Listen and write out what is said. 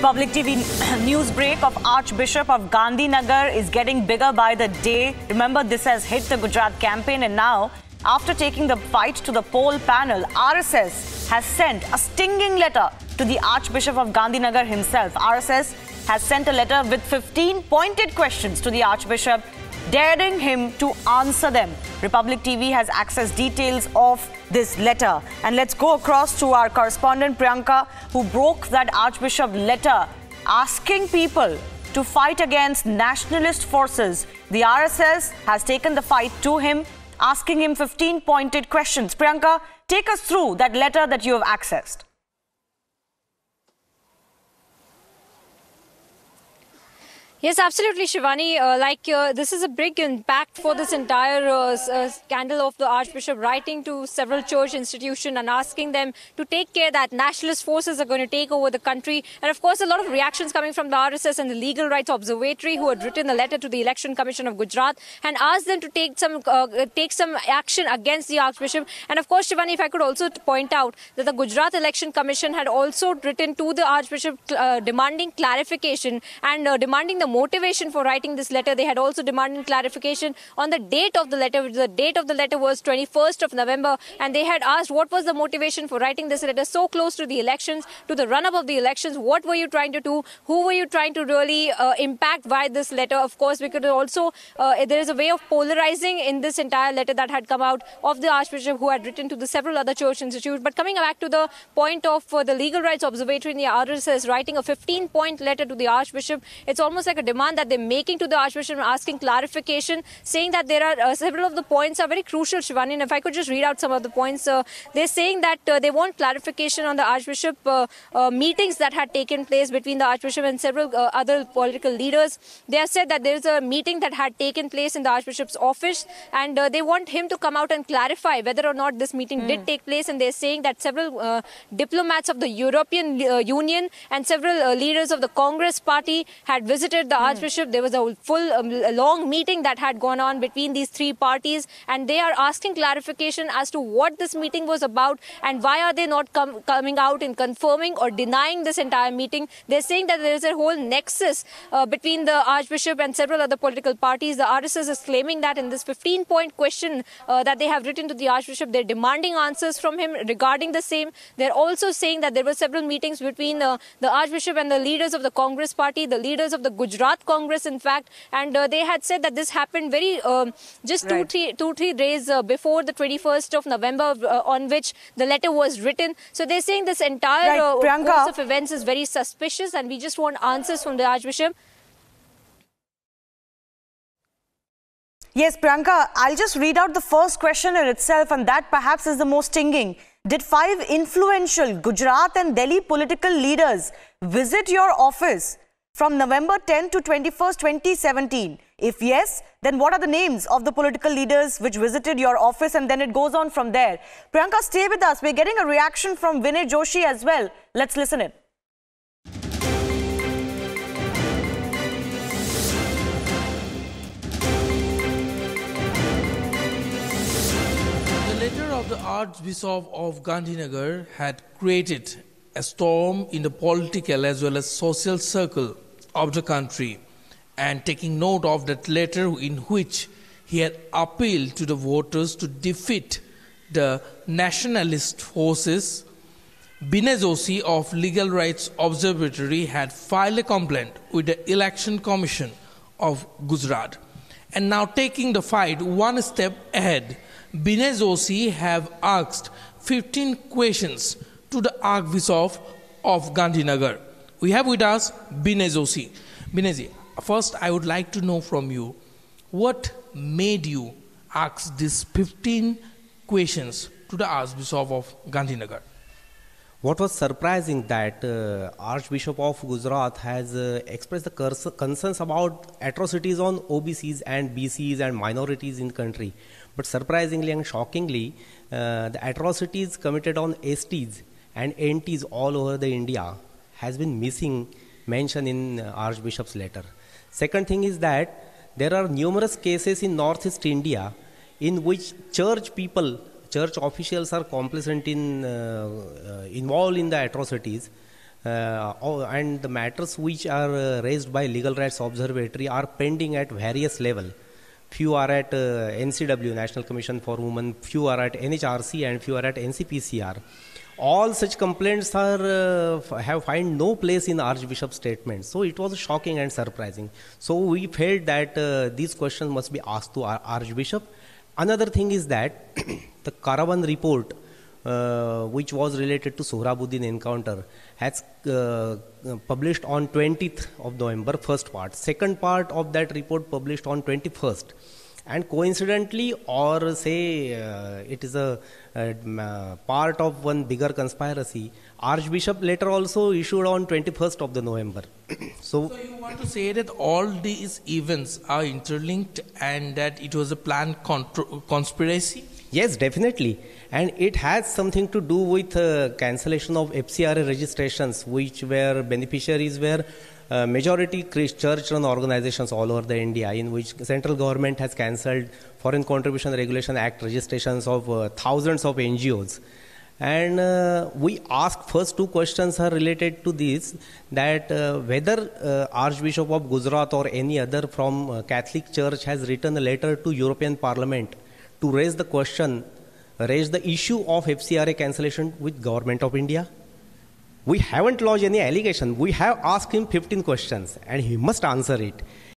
Republic TV news break of Archbishop of Gandhinagar is getting bigger by the day. Remember, this has hit the Gujarat campaign, and now, after taking the fight to the poll panel, RSS has sent a stinging letter to the Archbishop of Gandhinagar himself. RSS has sent a letter with 15 pointed questions to the Archbishop, daring him to answer them. Republic TV has accessed details of this letter. And let's go across to our correspondent Priyanka, who broke that Archbishop letter asking people to fight against nationalist forces. The RSS has taken the fight to him, asking him 15 pointed questions. Priyanka, take us through that letter that you have accessed. Yes, absolutely, Shivani. This is a big impact for this entire scandal of the Archbishop writing to several church institutions and asking them to take care that nationalist forces are going to take over the country. And of course, a lot of reactions coming from the RSS and the Legal Rights Observatory, who had written a letter to the Election Commission of Gujarat and asked them to take some action against the Archbishop. And of course, Shivani, if I could also point out that the Gujarat Election Commission had also written to the Archbishop demanding clarification and demanding the motivation for writing this letter. They had also demanded clarification on the date of the letter. The date of the letter was 21st of November, and they had asked what was the motivation for writing this letter so close to the elections, to the run-up of the elections. What were you trying to do? Who were you trying to really impact by this letter? Of course, we could also, there is a way of polarizing in this entire letter that had come out of the Archbishop, who had written to the several other church institutes. But coming back to the point of the Legal Rights Observatory in the RSS writing a 15-point letter to the Archbishop, it's almost like a demand that they're making to the Archbishop, asking clarification, saying that there are several of the points are very crucial, Shivani. And if I could just read out some of the points, they're saying that they want clarification on the Archbishop meetings that had taken place between the Archbishop and several other political leaders. They have said that there is a meeting that had taken place in the Archbishop's office, and they want him to come out and clarify whether or not this meeting did take place. And they're saying that several diplomats of the European Union and several leaders of the Congress party had visited the Archbishop. There was a full long meeting that had gone on between these three parties, and they are asking clarification as to what this meeting was about and why are they not coming out and confirming or denying this entire meeting. They're saying that there is a whole nexus between the Archbishop and several other political parties. The RSS is claiming that in this 15-point question that they have written to the Archbishop, they're demanding answers from him regarding the same. They're also saying that there were several meetings between the Archbishop and the leaders of the Congress party, the leaders of the Gujarat Congress, in fact, and they had said that this happened very just two, three days before the 21st of November, on which the letter was written. So they're saying this entire course of events is very suspicious, and we just want answers from the Archbishop. Yes, Priyanka, I'll just read out the first question in itself, and that perhaps is the most stinging. Did 5 influential Gujarat and Delhi political leaders visit your office from November 10 to 21st, 2017? If yes, then what are the names of the political leaders which visited your office? And then it goes on from there. Priyanka, stay with us. We're getting a reaction from Vinay Joshi as well. Let's listen in. The letter of the Archbishop of Gandhinagar had created a storm in the political as well as social circle of the country, and taking note of that letter in which he had appealed to the voters to defeat the nationalist forces, Binay Joshi of Legal Rights Observatory had filed a complaint with the Election Commission of Gujarat. And now, taking the fight one step ahead, Binay Joshi have asked 15 questions to the Archbishop of Gandhinagar. We have with us Binay Joshi. Binay, first I would like to know from you, what made you ask these 15 questions to the Archbishop of Gandhinagar? What was surprising that Archbishop of Gujarat has expressed the concerns about atrocities on OBCs and BCs and minorities in the country. But surprisingly and shockingly, the atrocities committed on STs and NTs all over the India has been missing mention in Archbishop's letter. Second thing is that there are numerous cases in Northeast India in which church people church officials are complicit in involved in the atrocities. and the matters which are raised by Legal Rights Observatory are pending at various levels. Few are at NCW, National Commission for Women, few are at NHRC, and few are at NCPCR. All such complaints are have find no place in Archbishop's statement. So it was shocking and surprising. So we felt that these questions must be asked to our Archbishop. Another thing is that the Caravan report, which was related to Sohrabuddin encounter, has published on 20th of November, first part. Second part of that report published on 21st. And coincidentally, or say it is a part of one bigger conspiracy, Archbishop later also issued on 21st of the November. So you want to say that all these events are interlinked and that it was a planned conspiracy? Yes, definitely. And it has something to do with cancellation of FCRA registrations, which were beneficiaries were majority church-run organizations all over the India, in which central government has cancelled Foreign Contribution Regulation Act registrations of thousands of NGOs. And we asked first two questions are related to this, that whether Archbishop of Gujarat or any other from Catholic Church has written a letter to European Parliament to raise the question, raise the issue of FCRA cancellation with Government of India. We haven't lodged any allegation. We have asked him 15 questions and he must answer it.